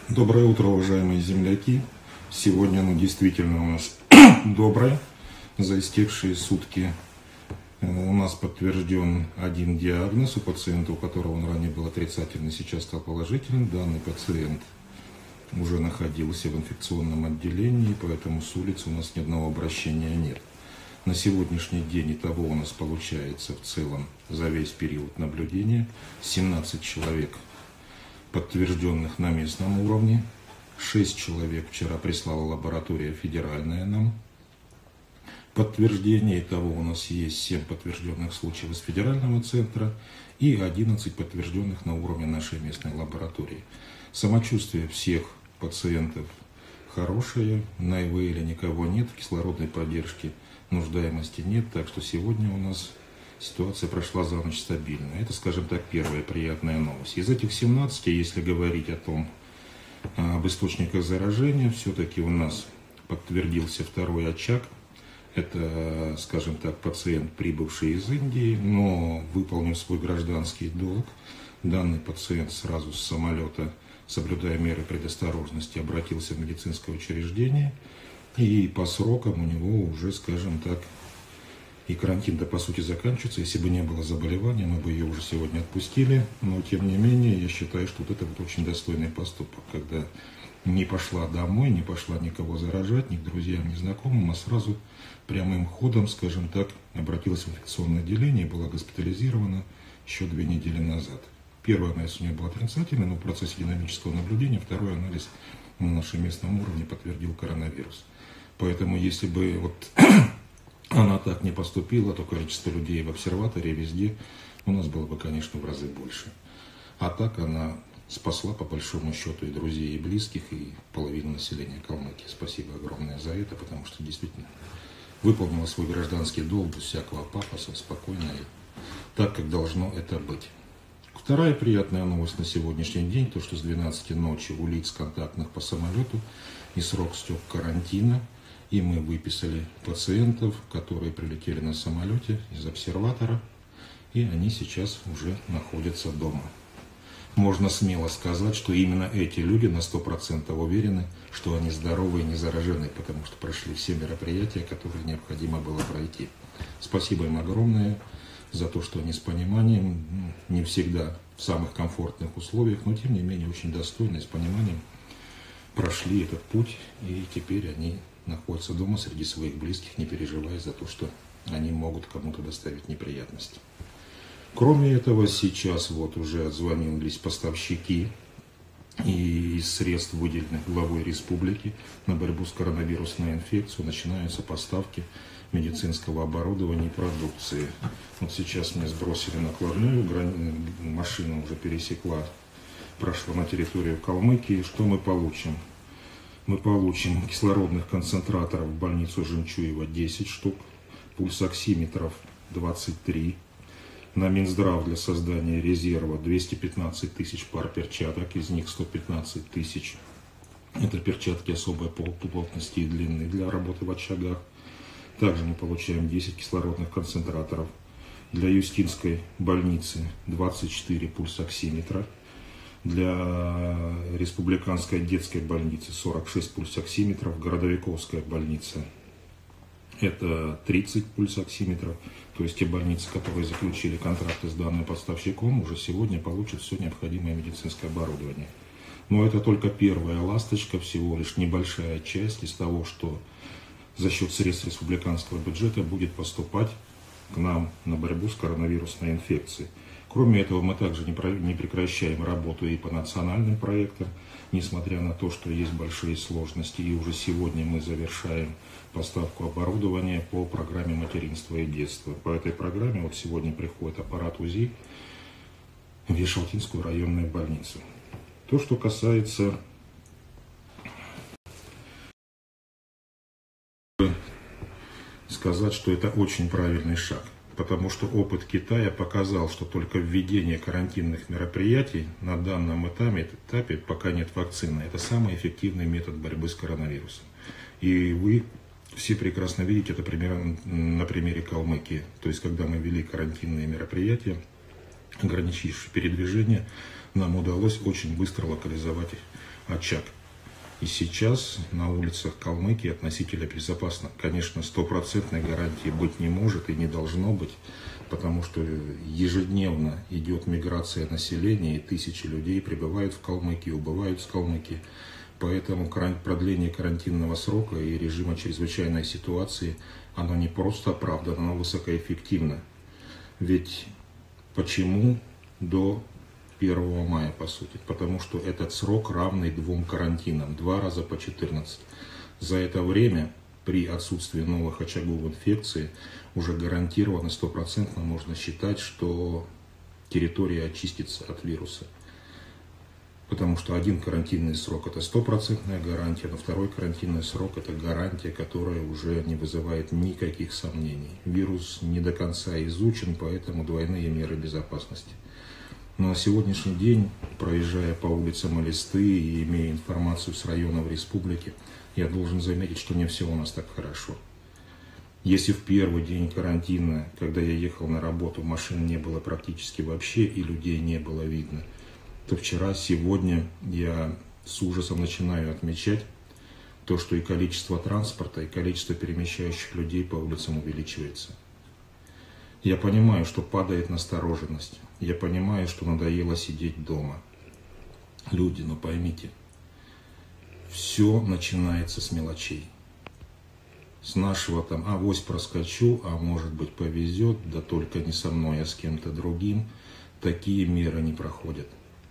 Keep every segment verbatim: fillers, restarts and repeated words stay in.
Доброе утро, уважаемые земляки. Сегодня, ну, действительно у нас доброе. За истекшие сутки у нас подтвержден один диагноз у пациента, у которого он ранее был отрицательный, сейчас стал положительным. Данный пациент уже находился в инфекционном отделении, поэтому с улицы у нас ни одного обращения нет. На сегодняшний день итого у нас получается в целом за весь период наблюдения семнадцать человек, подтвержденных на местном уровне. шесть человек вчера прислала лаборатория федеральная нам подтверждение. Итого у нас есть семь подтвержденных случаев из федерального центра и одиннадцать подтвержденных на уровне нашей местной лаборатории. Самочувствие всех пациентов хорошее, на ИВЛ никого нет, в кислородной поддержке нуждаемости нет, так что сегодня у нас ситуация прошла за ночь стабильно. Это, скажем так, первая приятная новость. Из этих семнадцати, если говорить о том, об источниках заражения, все-таки у нас подтвердился второй очаг. Это, скажем так, пациент, прибывший из Индии, но выполнив свой гражданский долг, данный пациент сразу с самолета, соблюдая меры предосторожности, обратился в медицинское учреждение. И по срокам у него уже, скажем так, и карантин-то по сути заканчивается. Если бы не было заболевания, мы бы ее уже сегодня отпустили. Но тем не менее, я считаю, что вот это вот очень достойный поступок, когда не пошла домой, не пошла никого заражать, ни к друзьям, ни знакомым, а сразу прямым ходом, скажем так, обратилась в инфекционное отделение и была госпитализирована еще две недели назад. Первый анализ у нее был отрицательный, но в процессе динамического наблюдения второй анализ на нашем местном уровне подтвердил коронавирус. Поэтому если бы вот она так не поступила, то количество людей в обсерватории везде у нас было бы, конечно, в разы больше. А так она спасла, по большому счету, и друзей, и близких, и половину населения Калмыкии. Спасибо огромное за это, потому что действительно выполнила свой гражданский долг без всякого пафоса, спокойно и так, как должно это быть. Вторая приятная новость на сегодняшний день, то, что с двенадцати ночи у лиц, контактных по самолету, и срок стек карантина, и мы выписали пациентов, которые прилетели на самолете из обсерватора, и они сейчас уже находятся дома. Можно смело сказать, что именно эти люди на сто процентов уверены, что они здоровы и не заражены, потому что прошли все мероприятия, которые необходимо было пройти. Спасибо им огромное за то, что они с пониманием, не всегда в самых комфортных условиях, но тем не менее очень достойно, с пониманием прошли этот путь, и теперь они находятся дома среди своих близких, не переживая за то, что они могут кому-то доставить неприятности. Кроме этого, сейчас вот уже отзвонились поставщики и из средств, выделенных главой республики на борьбу с коронавирусной инфекцией, начинаются поставки медицинского оборудования и продукции. Вот сейчас мне сбросили накладную, машина уже пересекла, прошла на территорию Калмыкии. Что мы получим? Мы получим кислородных концентраторов в больницу Жемчуева десять штук, пульсоксиметров двадцать три, на Минздрав для создания резерва двести пятнадцать тысяч пар перчаток, из них сто пятнадцать тысяч это перчатки особой плотности и длины для работы в очагах. Также мы получаем десять кислородных концентраторов. Для Юстинской больницы двадцать четыре пульсоксиметра. Для Республиканской детской больницы сорок шесть пульсоксиметров, Городовиковская больница это тридцать пульсоксиметров, то есть те больницы, которые заключили контракты с данным поставщиком, уже сегодня получат все необходимое медицинское оборудование. Но это только первая ласточка, всего лишь небольшая часть из того, что за счет средств республиканского бюджета будет поступать к нам на борьбу с коронавирусной инфекцией. Кроме этого, мы также не прекращаем работу и по национальным проектам, несмотря на то, что есть большие сложности. И уже сегодня мы завершаем поставку оборудования по программе материнства и детства. По этой программе вот сегодня приходит аппарат УЗИ в Вешалтинскую районную больницу. То, что касается сказать, что это очень правильный шаг. Потому что опыт Китая показал, что только введение карантинных мероприятий на данном этапе, этапе, пока нет вакцины, это самый эффективный метод борьбы с коронавирусом. И вы все прекрасно видите это примерно на примере Калмыкии. То есть, когда мы ввели карантинные мероприятия, ограничивший передвижение, нам удалось очень быстро локализовать очаг. И сейчас на улицах Калмыкии относительно безопасно. Конечно, стопроцентной гарантии быть не может и не должно быть, потому что ежедневно идет миграция населения, и тысячи людей прибывают в Калмыкию, убывают с Калмыкии. Поэтому продление карантинного срока и режима чрезвычайной ситуации, оно не просто оправдано, оно высокоэффективно. Ведь почему до первого мая, по сути? Потому что этот срок равный двум карантинам, два раза по четырнадцать. За это время, при отсутствии новых очагов инфекции, уже гарантированно, стопроцентно можно считать, что территория очистится от вируса. Потому что один карантинный срок – это стопроцентная гарантия, но второй карантинный срок – это гарантия, которая уже не вызывает никаких сомнений. Вирус не до конца изучен, поэтому двойные меры безопасности. Но на сегодняшний день, проезжая по улицам Элисты и имея информацию с районов республики, я должен заметить, что не все у нас так хорошо. Если в первый день карантина, когда я ехал на работу, машин не было практически вообще и людей не было видно, то вчера, сегодня я с ужасом начинаю отмечать то, что и количество транспорта, и количество перемещающих людей по улицам увеличивается. Я понимаю, что падает настороженность. Я понимаю, что надоело сидеть дома. Люди, но поймите, все начинается с мелочей. С нашего там авось проскочу, а может быть повезет, да только не со мной, а с кем-то другим. Такие меры не проходят.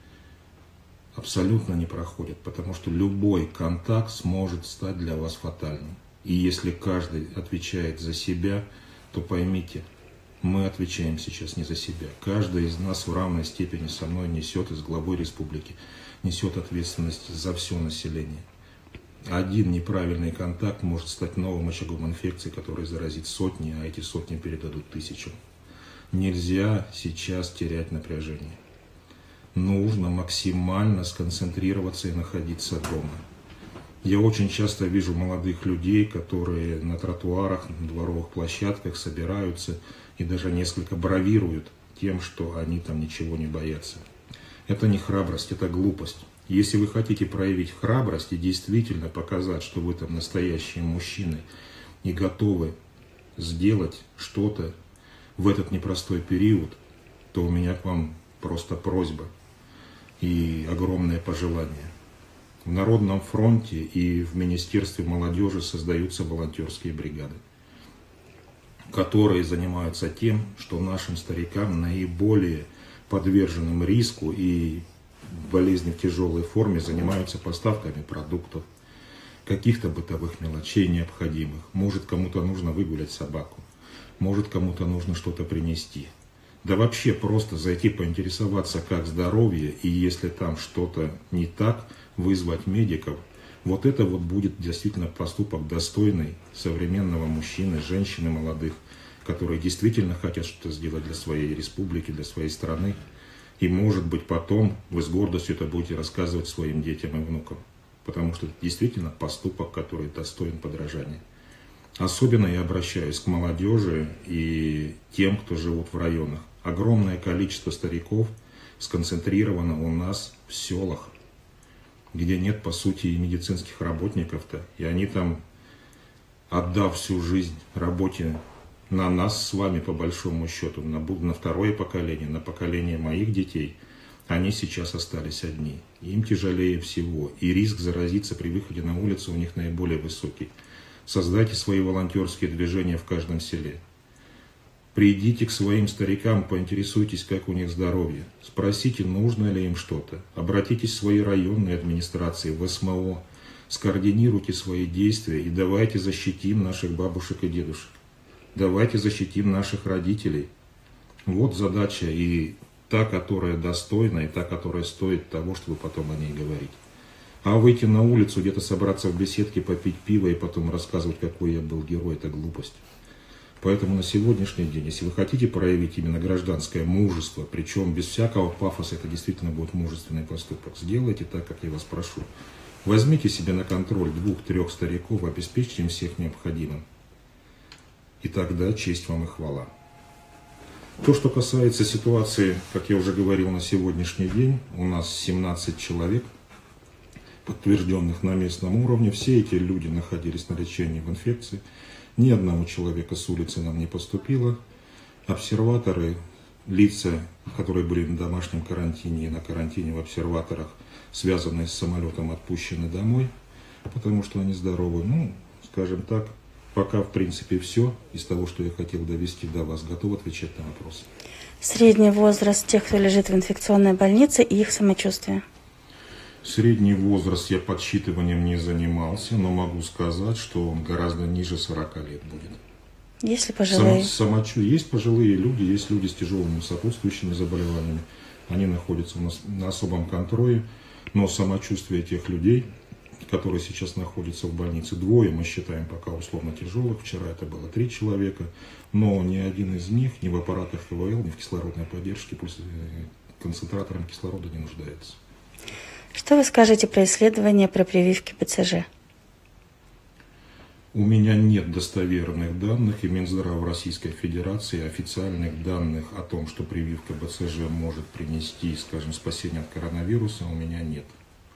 Абсолютно не проходят, потому что любой контакт сможет стать для вас фатальным. И если каждый отвечает за себя, то поймите, мы отвечаем сейчас не за себя. Каждый из нас в равной степени со мной несет, и с главой республики, несет ответственность за все население. Один неправильный контакт может стать новым очагом инфекции, который заразит сотни, а эти сотни передадут тысячам. Нельзя сейчас терять напряжение. Нужно максимально сконцентрироваться и находиться дома. Я очень часто вижу молодых людей, которые на тротуарах, на дворовых площадках собираются и даже несколько бравируют тем, что они там ничего не боятся. Это не храбрость, это глупость. Если вы хотите проявить храбрость и действительно показать, что вы там настоящие мужчины и готовы сделать что-то в этот непростой период, то у меня к вам просто просьба и огромное пожелание. В Народном фронте и в Министерстве молодежи создаются волонтерские бригады, которые занимаются тем, что нашим старикам, наиболее подверженным риску и болезни в тяжелой форме, занимаются поставками продуктов, каких-то бытовых мелочей необходимых. Может, кому-то нужно выгулять собаку, может, кому-то нужно что-то принести. Да вообще просто зайти поинтересоваться, как здоровье, и если там что-то не так, вызвать медиков. Вот это вот будет действительно поступок достойный современного мужчины, женщины молодых, которые действительно хотят что-то сделать для своей республики, для своей страны. И может быть потом вы с гордостью это будете рассказывать своим детям и внукам. Потому что это действительно поступок, который достоин подражания. Особенно я обращаюсь к молодежи и тем, кто живут в районах. Огромное количество стариков сконцентрировано у нас в селах, где нет, по сути, и медицинских работников-то. И они там, отдав всю жизнь работе на нас с вами, по большому счету, на, на второе поколение, на поколение моих детей, они сейчас остались одни. Им тяжелее всего. И риск заразиться при выходе на улицу у них наиболее высокий. Создайте свои волонтерские движения в каждом селе. Придите к своим старикам, поинтересуйтесь, как у них здоровье. Спросите, нужно ли им что-то. Обратитесь в свои районные администрации, в эс эм о. Скоординируйте свои действия и давайте защитим наших бабушек и дедушек. Давайте защитим наших родителей. Вот задача и та, которая достойна, и та, которая стоит того, чтобы потом о ней говорить. А выйти на улицу, где-то собраться в беседке, попить пиво и потом рассказывать, какой я был герой, это глупость. Поэтому на сегодняшний день, если вы хотите проявить именно гражданское мужество, причем без всякого пафоса, это действительно будет мужественный поступок, сделайте так, как я вас прошу. Возьмите себе на контроль двух-трех стариков, обеспечьте им всех необходимым. И тогда честь вам и хвала. То, что касается ситуации, как я уже говорил, на сегодняшний день, у нас семнадцать человек, подтвержденных на местном уровне. Все эти люди находились на лечении в инфекции. Ни одного человека с улицы нам не поступило. Обсерваторы, лица, которые были на домашнем карантине и на карантине в обсерваторах, связанные с самолетом, отпущены домой, потому что они здоровы. Ну, скажем так, пока в принципе все из того, что я хотел довести до вас. Готов отвечать на вопросы. Средний возраст тех, кто лежит в инфекционной больнице, и их самочувствие. Средний возраст я подсчитыванием не занимался, но могу сказать, что он гораздо ниже сорока лет будет. Есть ли пожилые? Само, самочу... Есть пожилые люди, есть люди с тяжелыми сопутствующими заболеваниями. Они находятся у нас на особом контроле, но самочувствие тех людей, которые сейчас находятся в больнице, двое, мы считаем пока условно тяжелых. Вчера это было три человека, но ни один из них ни в аппаратах ИВЛ, ни в кислородной поддержке, пульс... концентратором кислорода не нуждается. Что вы скажете про исследования про прививки БЦЖ? У меня нет достоверных данных, и Минздрав Российской Федерации официальных данных о том, что прививка БЦЖ может принести, скажем, спасение от коронавируса, у меня нет.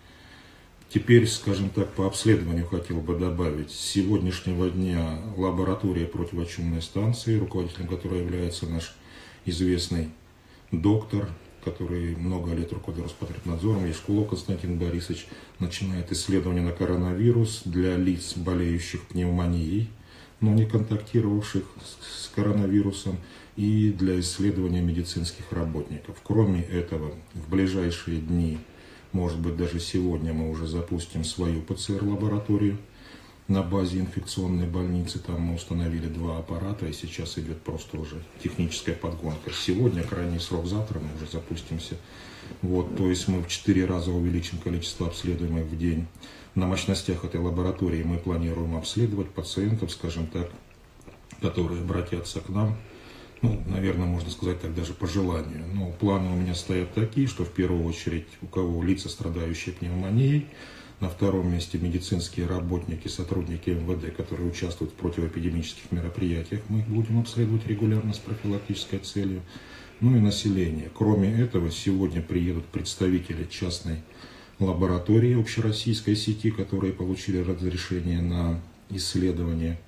Теперь, скажем так, по обследованию хотел бы добавить. С сегодняшнего дня лаборатория противочумной станции, руководителем которой является наш известный доктор, который много лет руководил Роспотребнадзором, Яшкулов Константин Борисович, начинает исследование на коронавирус для лиц, болеющих пневмонией, но не контактировавших с коронавирусом, и для исследования медицинских работников. Кроме этого, в ближайшие дни, может быть даже сегодня, мы уже запустим свою ПЦР-лабораторию на базе инфекционной больницы. Там мы установили два аппарата, и сейчас идет просто уже техническая подгонка. Сегодня, крайний срок завтра, мы уже запустимся. Вот, то есть мы в четыре раза увеличим количество обследуемых в день. На мощностях этой лаборатории мы планируем обследовать пациентов, скажем так, которые обратятся к нам. Ну, наверное, можно сказать так, даже по желанию. Но планы у меня стоят такие, что в первую очередь у кого лица, страдающие пневмонией, на втором месте медицинские работники, сотрудники эм вэ дэ, которые участвуют в противоэпидемических мероприятиях. Мы их будем обследовать регулярно с профилактической целью. Ну и население. Кроме этого, сегодня приедут представители частной лаборатории общероссийской сети, которые получили разрешение на исследование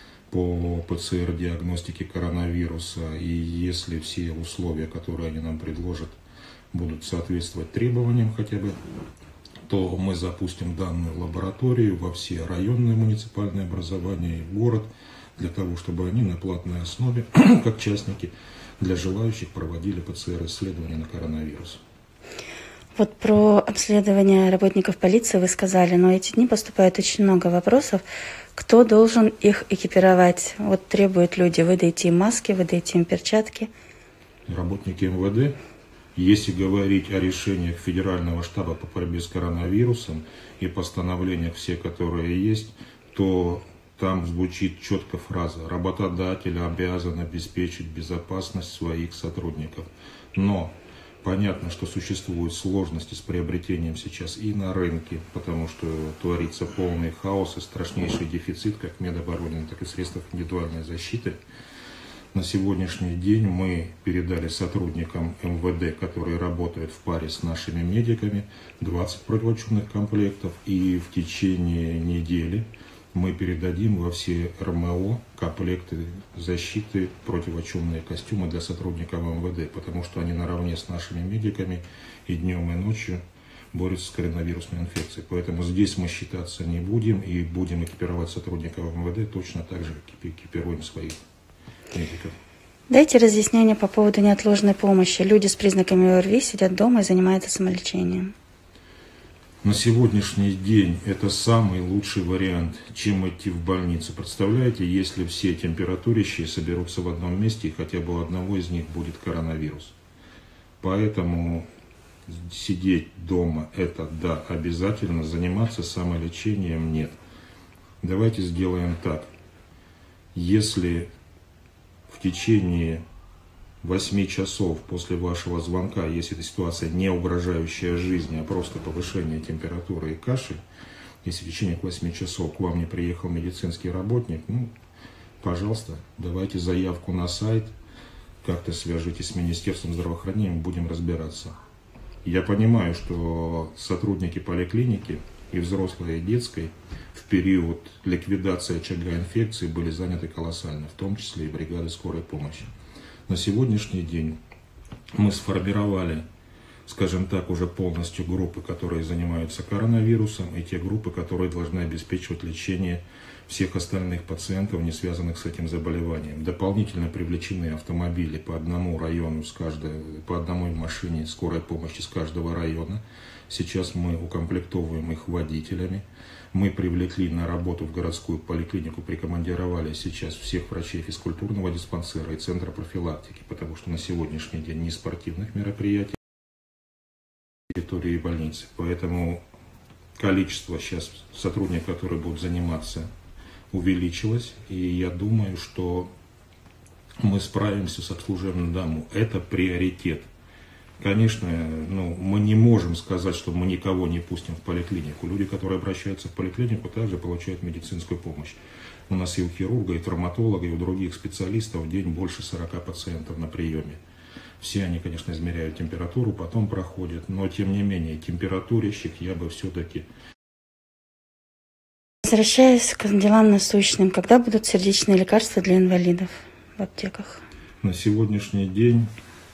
по ПЦР-диагностике коронавируса. И если все условия, которые они нам предложат, будут соответствовать требованиям хотя бы, то мы запустим данную лабораторию во все районные муниципальные образования и город, для того, чтобы они на платной основе, как частники, для желающих проводили ПЦР-исследования на коронавирус. Вот про обследование работников полиции вы сказали, но эти дни поступает очень много вопросов. Кто должен их экипировать? Вот требуют люди, выдайте им маски, выдайте им перчатки. Работники эм вэ дэ. Если говорить о решениях Федерального штаба по борьбе с коронавирусом и постановлениях все, которые есть, то там звучит четко фраза: работодатель обязан обеспечить безопасность своих сотрудников. Но понятно, что существуют сложности с приобретением сейчас и на рынке, потому что творится полный хаос и страшнейший дефицит как медоборудования, так и средств индивидуальной защиты. На сегодняшний день мы передали сотрудникам эм вэ дэ, которые работают в паре с нашими медиками, двадцать противочумных комплектов, и в течение недели мы передадим во все эр эм о комплекты защиты, противочумные костюмы для сотрудников эм вэ дэ, потому что они наравне с нашими медиками и днем, и ночью борются с коронавирусной инфекцией. Поэтому здесь мы считаться не будем и будем экипировать сотрудников эм вэ дэ точно так же, как экипируем своих медиков. Дайте разъяснение по поводу неотложной помощи. Люди с признаками о эр ви сидят дома и занимаются самолечением. На сегодняшний день это самый лучший вариант, чем идти в больницу. Представляете, если все температурящие соберутся в одном месте, и хотя бы у одного из них будет коронавирус. Поэтому сидеть дома – это да, обязательно, заниматься самолечением – нет. Давайте сделаем так. Если в течение восьми часов после вашего звонка, если эта ситуация не угрожающая жизни, а просто повышение температуры и кашель, если в течение восьми часов к вам не приехал медицинский работник, ну, пожалуйста, давайте заявку на сайт, как-то свяжитесь с Министерством здравоохранения, будем разбираться. Я понимаю, что сотрудники поликлиники и взрослой, и детской в период ликвидации очага инфекции были заняты колоссально, в том числе и бригады скорой помощи. На сегодняшний день мы сформировали, скажем так, уже полностью группы, которые занимаются коронавирусом, и те группы, которые должны обеспечивать лечение всех остальных пациентов, не связанных с этим заболеванием. Дополнительно привлечены автомобили по одному району, с каждой, по одной машине скорой помощи с каждого района. Сейчас мы укомплектовываем их водителями. Мы привлекли на работу в городскую поликлинику, прикомандировали сейчас всех врачей физкультурного диспансера и центра профилактики, потому что на сегодняшний день ни спортивных мероприятий на территории больницы. Поэтому количество сейчас сотрудников, которые будут заниматься, увеличилось. И я думаю, что мы справимся с обслуживанием даму. Это приоритет. Конечно, ну, мы не можем сказать, что мы никого не пустим в поликлинику. Люди, которые обращаются в поликлинику, также получают медицинскую помощь. У нас и у хирурга, и травматолога, и у других специалистов в день больше сорока пациентов на приеме. Все они, конечно, измеряют температуру, потом проходят, но тем не менее температурящих я бы все-таки... Возвращаясь к делам насущным, когда будут сердечные лекарства для инвалидов в аптеках? На сегодняшний день,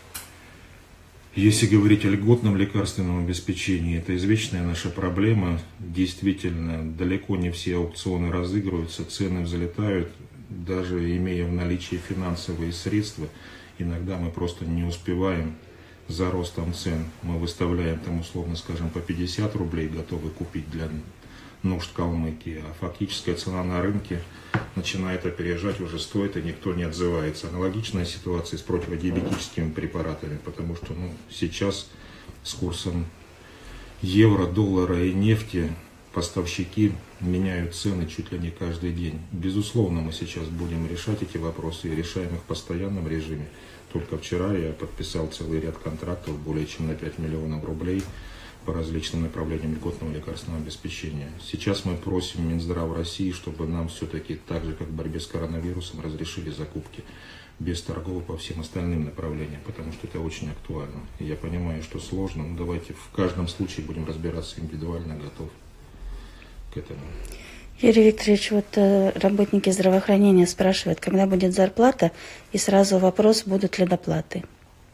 если говорить о льготном лекарственном обеспечении, это извечная наша проблема. Действительно, далеко не все аукционы разыгрываются, цены взлетают, даже имея в наличии финансовые средства. Иногда мы просто не успеваем за ростом цен. Мы выставляем там, условно скажем, по пятьдесят рублей, готовы купить для нужд Калмыкии, а фактическая цена на рынке начинает опережать уже стоит, и никто не отзывается. Аналогичная ситуация с противодиабетическими препаратами, потому что ну, сейчас с курсом евро, доллара и нефти поставщики меняют цены чуть ли не каждый день. Безусловно, мы сейчас будем решать эти вопросы и решаем их в постоянном режиме. Только вчера я подписал целый ряд контрактов более чем на пять миллионов рублей по различным направлениям льготного лекарственного обеспечения. Сейчас мы просим Минздрав России, чтобы нам все-таки так же, как в борьбе с коронавирусом, разрешили закупки без торгов по всем остальным направлениям, потому что это очень актуально. И я понимаю, что сложно, но давайте в каждом случае будем разбираться индивидуально, готов к этому. Юрий Викторович, вот э, работники здравоохранения спрашивают, когда будет зарплата, и сразу вопрос, будут ли доплаты.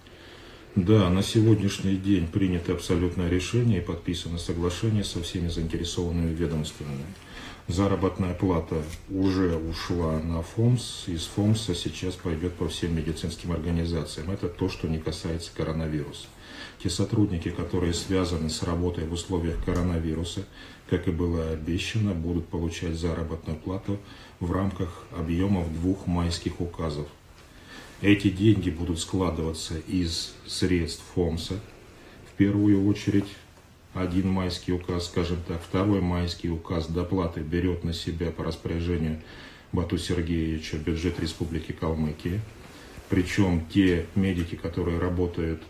Да, на сегодняшний день принято абсолютное решение и подписано соглашение со всеми заинтересованными ведомствами. Заработная плата уже ушла на ФОМС, из ФОМСа сейчас пойдет по всем медицинским организациям. Это то, что не касается коронавируса. Те сотрудники, которые связаны с работой в условиях коронавируса, как и было обещано, будут получать заработную плату в рамках объемов двух майских указов. Эти деньги будут складываться из средств ФОМСа, в первую очередь. Один майский указ, скажем так, второй майский указ доплаты берет на себя по распоряжению Бату Сергеевича бюджет Республики Калмыкия. Причем те медики, которые работают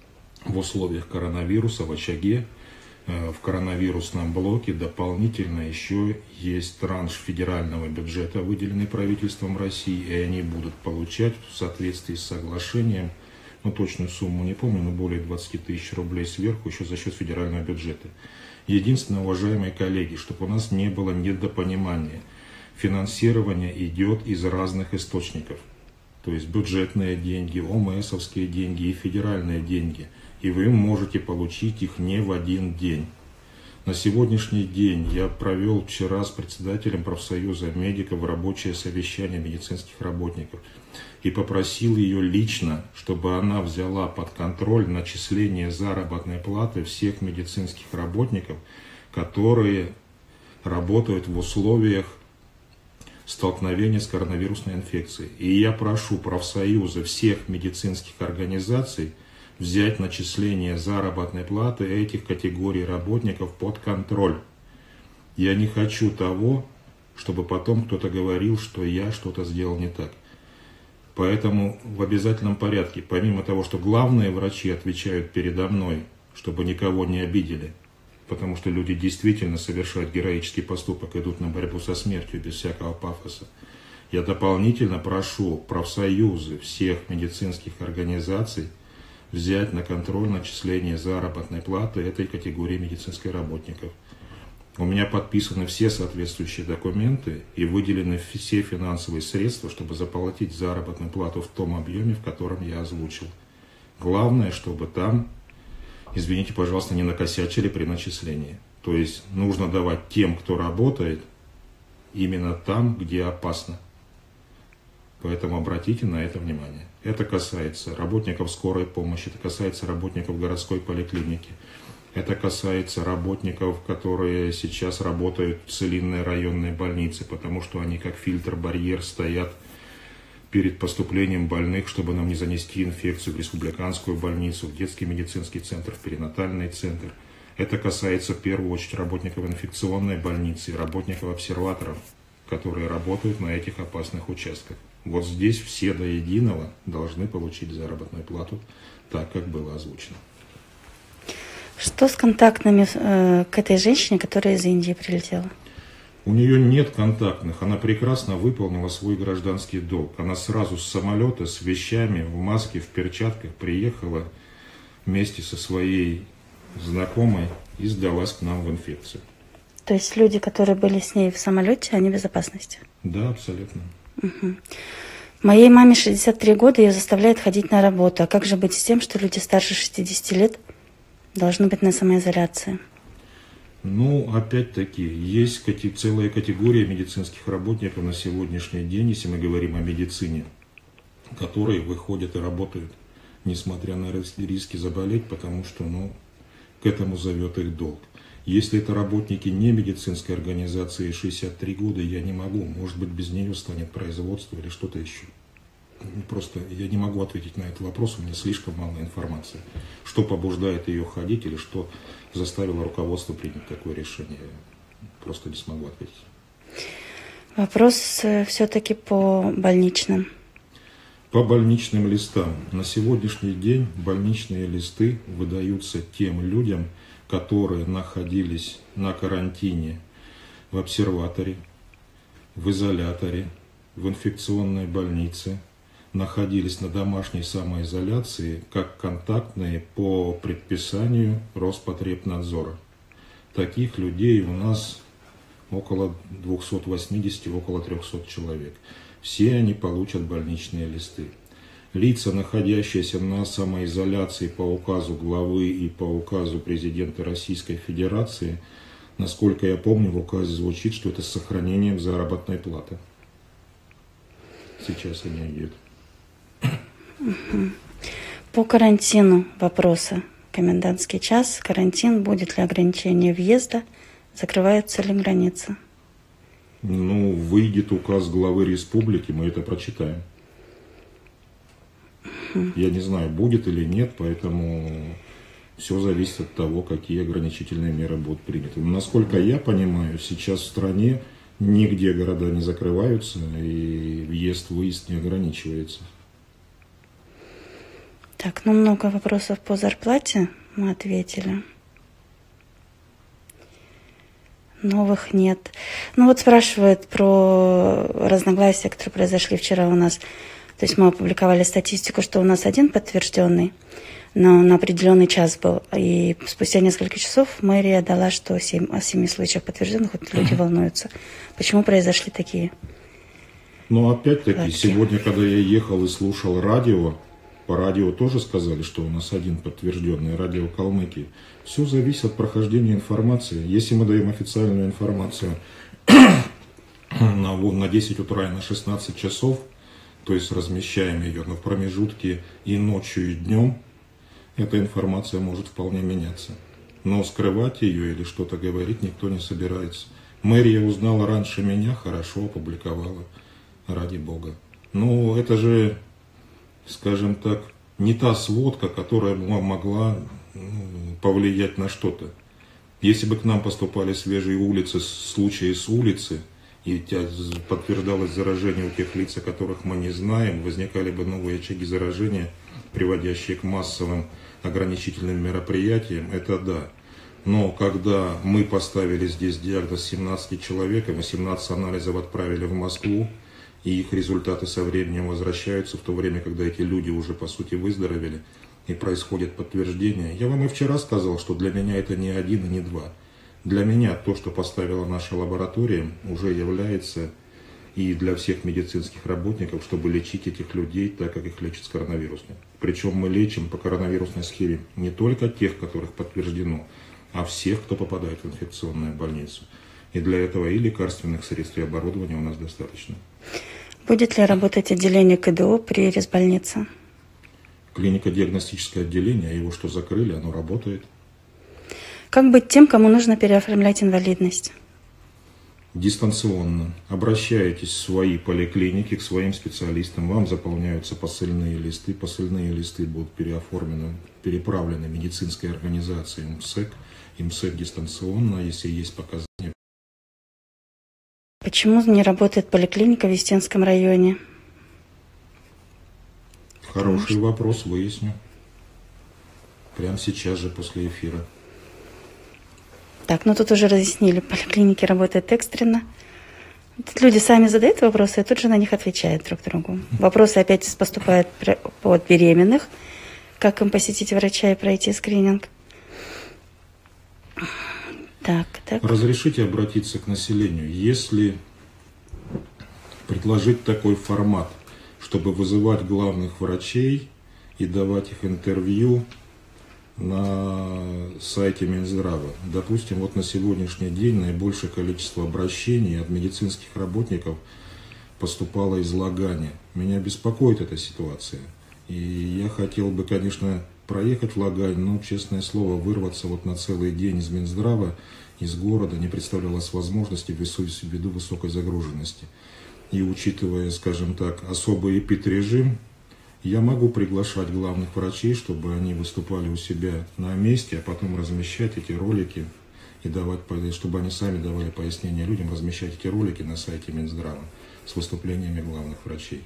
в условиях коронавируса, в очаге, в коронавирусном блоке, дополнительно еще есть транш федерального бюджета, выделенный правительством России, и они будут получать в соответствии с соглашением, ну точную сумму не помню, но более двадцати тысяч рублей сверху еще за счет федерального бюджета. Единственное, уважаемые коллеги, чтобы у нас не было недопонимания, финансирование идет из разных источников, то есть бюджетные деньги, ОМСовские деньги и федеральные деньги. И вы можете получить их не в один день. На сегодняшний день я провел вчера с председателем профсоюза медиков рабочее совещание медицинских работников и попросил ее лично, чтобы она взяла под контроль начисление заработной платы всех медицинских работников, которые работают в условиях столкновения с коронавирусной инфекцией. И я прошу профсоюзы всех медицинских организаций взять начисление заработной платы этих категорий работников под контроль. Я не хочу того, чтобы потом кто-то говорил, что я что-то сделал не так. Поэтому в обязательном порядке, помимо того, что главные врачи отвечают передо мной, чтобы никого не обидели, потому что люди действительно совершают героический поступок, идут на борьбу со смертью без всякого пафоса. Я дополнительно прошу профсоюзы всех медицинских организаций взять на контроль начисление заработной платы этой категории медицинских работников. У меня подписаны все соответствующие документы и выделены все финансовые средства, чтобы заплатить заработную плату в том объеме, в котором я озвучил. Главное, чтобы там, извините, пожалуйста, не накосячили при начислении. То есть нужно давать тем, кто работает, именно там, где опасно. Поэтому обратите на это внимание. Это касается работников скорой помощи, это касается работников городской поликлиники, это касается работников, которые сейчас работают в целинной районной больнице, потому что они как фильтр-барьер стоят перед поступлением больных, чтобы нам не занести инфекцию в республиканскую больницу, в детский медицинский центр, в перинатальный центр. Это касается в первую очередь работников инфекционной больницы, работников обсерваторов, которые работают на этих опасных участках. Вот здесь все до единого должны получить заработную плату, так как было озвучено. Что с контактными э, к этой женщине, которая из Индии прилетела? У нее нет контактных, она прекрасно выполнила свой гражданский долг. Она сразу с самолета, с вещами, в маске, в перчатках приехала вместе со своей знакомой и сдалась к нам в инфекцию. То есть люди, которые были с ней в самолете, они в безопасности? Да, абсолютно. Угу. Моей маме шестьдесят три года, ее заставляет ходить на работу. А как же быть с тем, что люди старше шестидесяти лет должны быть на самоизоляции? Ну, опять-таки, есть целая категория медицинских работников на сегодняшний день, если мы говорим о медицине, которые выходят и работают, несмотря на риски заболеть, потому что, ну, к этому зовет их долг. Если это работники не медицинской организации, шестьдесят три года, я не могу. Может быть, без нее станет производство или что-то еще. Просто я не могу ответить на этот вопрос, у меня слишком мало информации. Что побуждает ее ходить или что заставило руководство принять такое решение, просто не смогу ответить. Вопрос все-таки по больничным. По больничным листам. На сегодняшний день больничные листы выдаются тем людям, которые находились на карантине в обсерваторе, в изоляторе, в инфекционной больнице, находились на домашней самоизоляции как контактные по предписанию Роспотребнадзора. Таких людей у нас около двухсот восьмидесяти, около трёхсот человек. Все они получат больничные листы. Лица, находящиеся на самоизоляции по указу главы и по указу президента Российской Федерации, насколько я помню, в указе звучит, что это с сохранением заработной платы. Сейчас они идут. По карантину вопросы. Комендантский час, карантин, будет ли ограничение въезда, закрываются ли границы? Ну, выйдет указ главы республики, мы это прочитаем. Я не знаю, будет или нет, поэтому все зависит от того, какие ограничительные меры будут приняты. Насколько я понимаю, сейчас в стране нигде города не закрываются и въезд-выезд не ограничивается. Так, ну много вопросов по зарплате мы ответили. Новых нет. Ну вот спрашивают про разногласия, которые произошли вчера у нас. То есть мы опубликовали статистику, что у нас один подтвержденный, но на определенный час был. И спустя несколько часов мэрия дала, что семь, о семи случаях подтвержденных, вот люди волнуются. Почему произошли такие? Ну опять-таки, Гладкие. Сегодня, когда я ехал и слушал радио, по радио тоже сказали, что у нас один подтвержденный, радио Калмыкии. Все зависит от прохождения информации. Если мы даем официальную информацию на, на десять утра и на шестнадцать часов, то есть размещаем ее, но в промежутке и ночью, и днем, эта информация может вполне меняться. Но скрывать ее или что-то говорить никто не собирается. Мэрия узнала раньше меня, хорошо опубликовала, ради бога. Но это же, скажем так, не та сводка, которая могла повлиять на что-то. Если бы к нам поступали свежие улицы, случаи с улицы, и подтверждалось заражение у тех лиц, о которых мы не знаем, возникали бы новые очаги заражения, приводящие к массовым ограничительным мероприятиям, это да. Но когда мы поставили здесь диагноз семнадцати человек, и мы семнадцать анализов отправили в Москву, и их результаты со временем возвращаются, в то время, когда эти люди уже, по сути, выздоровели, и происходит подтверждение. Я вам и вчера сказал, что для меня это не один и не два. Для меня то, что поставила наша лаборатория, уже является и для всех медицинских работников, чтобы лечить этих людей так, как их лечат с коронавирусным. Причем мы лечим по коронавирусной схеме не только тех, которых подтверждено, а всех, кто попадает в инфекционную больницу. И для этого и лекарственных средств, и оборудования у нас достаточно. Будет ли работать отделение КДО при резбольнице? Клинико-диагностическое отделение, его что, закрыли, оно работает. Как быть тем, кому нужно переоформлять инвалидность? Дистанционно. Обращаетесь в свои поликлиники, к своим специалистам, вам заполняются посыльные листы. Посыльные листы будут переоформлены, переправлены медицинской организации МСЭК. МСЭК дистанционно, если есть показания. Почему не работает поликлиника в Вестинском районе? Хороший что... вопрос, выясню. Прямо сейчас же после эфира. Так, ну тут уже разъяснили, поликлиники работают экстренно. Тут люди сами задают вопросы, и тут же на них отвечают друг другу. Вопросы опять поступают от беременных, как им посетить врача и пройти скрининг. Так, так. Разрешите обратиться к населению. Если предложить такой формат, чтобы вызывать главных врачей и давать их интервью на сайте Минздрава. Допустим, вот на сегодняшний день наибольшее количество обращений от медицинских работников поступало из Лагани. Меня беспокоит эта ситуация. И я хотел бы, конечно, проехать в Лагань, но, честное слово, вырваться вот на целый день из Минздрава, из города, не представлялось возможности ввиду высокой загруженности. И учитывая, скажем так, особый эпидрежим, я могу приглашать главных врачей, чтобы они выступали у себя на месте, а потом размещать эти ролики и давать, чтобы они сами давали пояснения людям, размещать эти ролики на сайте Минздрава с выступлениями главных врачей.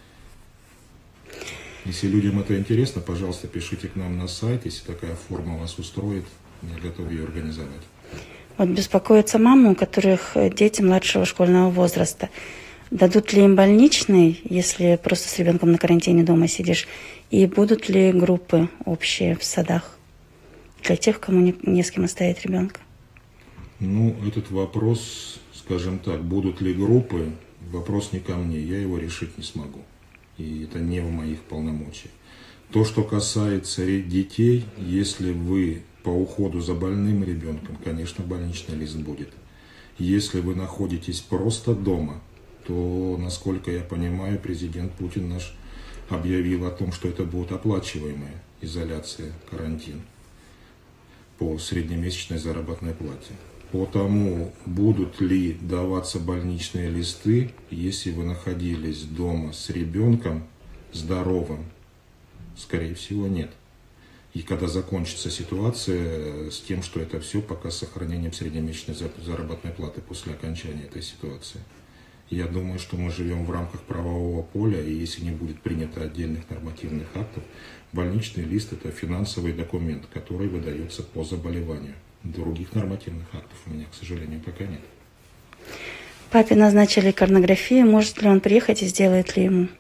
Если людям это интересно, пожалуйста, пишите к нам на сайт, если такая форма вас устроит, я готов ее организовать. Вот беспокоятся мамы, у которых дети младшего школьного возраста. Дадут ли им больничный, если просто с ребенком на карантине дома сидишь? И будут ли группы общие в садах для тех, кому не, не с кем оставить ребенка? Ну, этот вопрос, скажем так, будут ли группы, вопрос не ко мне, я его решить не смогу. И это не в моих полномочиях. То, что касается детей, если вы по уходу за больным ребенком, конечно, больничный лист будет. Если вы находитесь просто дома, то, насколько я понимаю, президент Путин наш объявил о том, что это будет оплачиваемая изоляция, карантин по среднемесячной заработной плате. По тому, будут ли даваться больничные листы, если вы находились дома с ребенком здоровым, скорее всего, нет. И когда закончится ситуация с тем, что это все пока с сохранением среднемесячной заработной платы после окончания этой ситуации. Я думаю, что мы живем в рамках правового поля, и если не будет принято отдельных нормативных актов, больничный лист – это финансовый документ, который выдается по заболеванию. Других нормативных актов у меня, к сожалению, пока нет. Папе назначили коронарографию, может ли он приехать и сделает ли ему?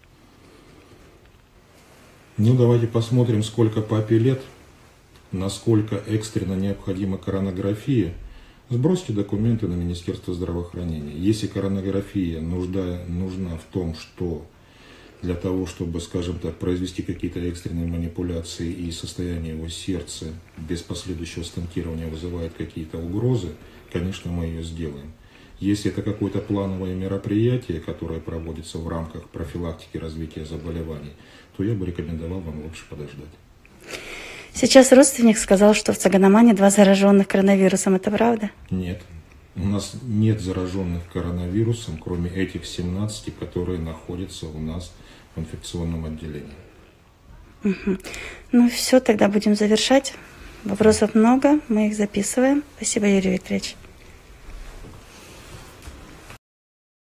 Ну, давайте посмотрим, сколько папе лет, насколько экстренно необходима коронарография. Сбросьте документы на Министерство здравоохранения. Если коронарография нужда, нужна в том, что для того, чтобы, скажем так, произвести какие-то экстренные манипуляции и состояние его сердца без последующего стентирования вызывает какие-то угрозы, конечно, мы ее сделаем. Если это какое-то плановое мероприятие, которое проводится в рамках профилактики развития заболеваний, то я бы рекомендовал вам лучше подождать. Сейчас родственник сказал, что в Цаганамане два зараженных коронавирусом. Это правда? Нет. У нас нет зараженных коронавирусом, кроме этих семнадцати, которые находятся у нас в инфекционном отделении. Угу. Ну все, тогда будем завершать. Вопросов много, мы их записываем. Спасибо, Юрий Викторович.